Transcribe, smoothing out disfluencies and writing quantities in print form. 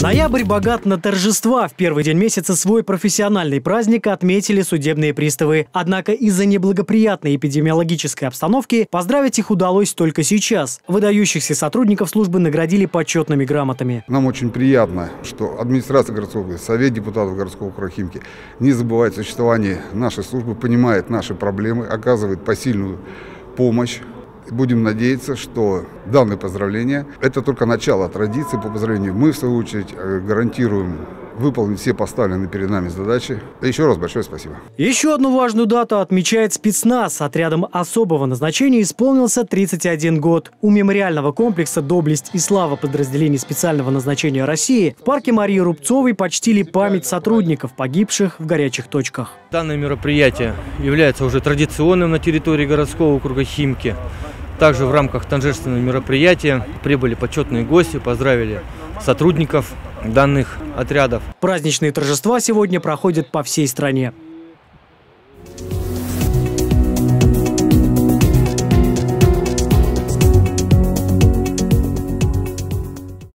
Ноябрь богат на торжества. В первый день месяца свой профессиональный праздник отметили судебные приставы. Однако из-за неблагоприятной эпидемиологической обстановки поздравить их удалось только сейчас. Выдающихся сотрудников службы наградили почетными грамотами. Нам очень приятно, что администрация городского округа, совет депутатов городского округа Химки не забывает о существовании нашей службы, понимает наши проблемы, оказывает посильную помощь. Будем надеяться, что данное поздравление – это только начало традиции по поздравлению. Мы, в свою очередь, гарантируем выполнить все поставленные перед нами задачи. Еще раз большое спасибо. Еще одну важную дату отмечает спецназ. Отрядом особого назначения исполнился 31 год. У мемориального комплекса «Доблесть и слава» подразделений специального назначения России в парке Марии Рубцовой почтили память сотрудников, погибших в горячих точках. Данное мероприятие является уже традиционным на территории городского округа Химки. Также в рамках торжественного мероприятия прибыли почетные гости, поздравили сотрудников данных отрядов. Праздничные торжества сегодня проходят по всей стране.